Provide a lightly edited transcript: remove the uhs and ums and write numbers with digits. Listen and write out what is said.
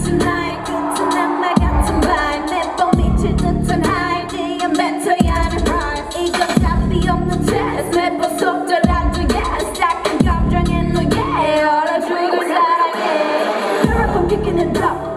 tonight 끝은 악마 같은 말 매번 미칠 듯한 high 네가 멘토야는 rhyme 이건 답이 없는 test 매번 속더라도 yes 딱한 감정에 no yeah 얼어 죽을 사랑해 You're up, I'm kicking it up